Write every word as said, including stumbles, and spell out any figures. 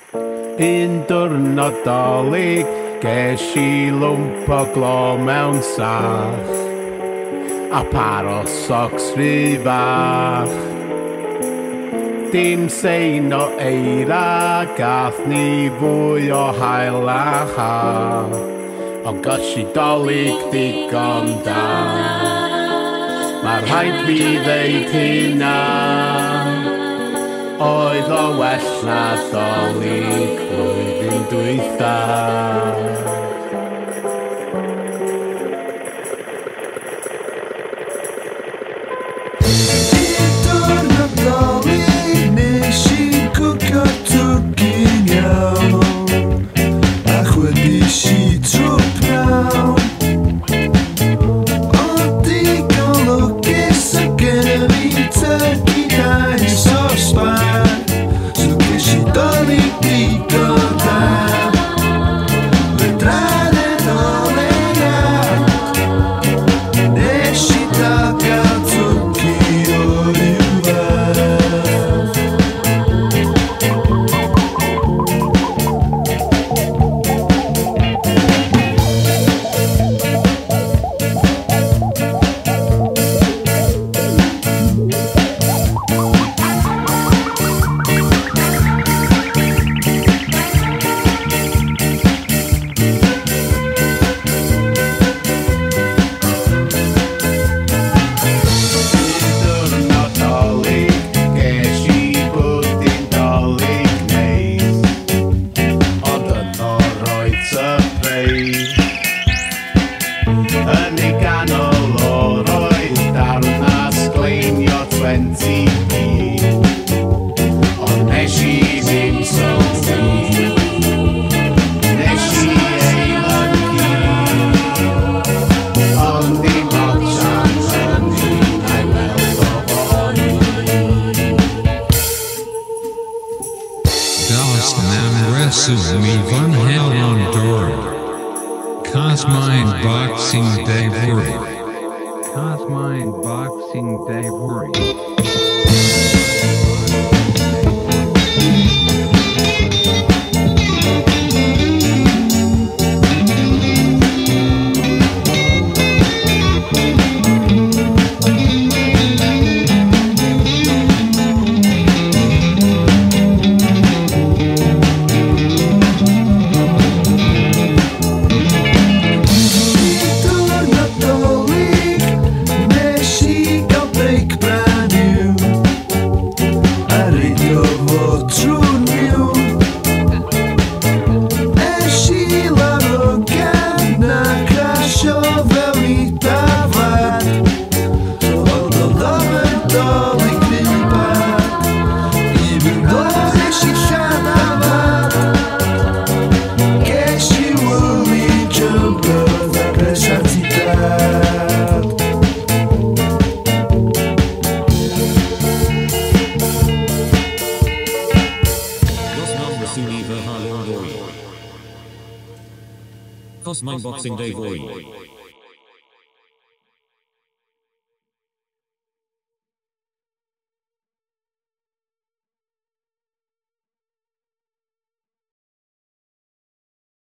Un diwrnod dolyg, ges i lwmp o glo mewn sach, a par o socs rhy fach. Dim sein o eira, gath ni fwy o hael a ha, ond ges i dolyg digon da. Mae'r rhaid fi ddeud hynna, oedd o well na dolyg flwyddyn dwytha. Diwrnod dolyg nes i cwcio twrcyn iawn, a chwedis i trwp nawn. Turkey nice or spine, so ges i dolyg digon da. Fedran yn ôl ei ad, nes i dagael twrci o ryw fath. Yn ei ganol o'r oedd darnas gleinio twenty p, ond nes i ddim sylwi, nes i ei lygu, ond dim ots am hynny na'i weld o honi. Dallas nam resw mi fan hel on door. Cosmine Boxing Day Worry. Cosmine Boxing Day Worry. Cosmine Boxing Day Void.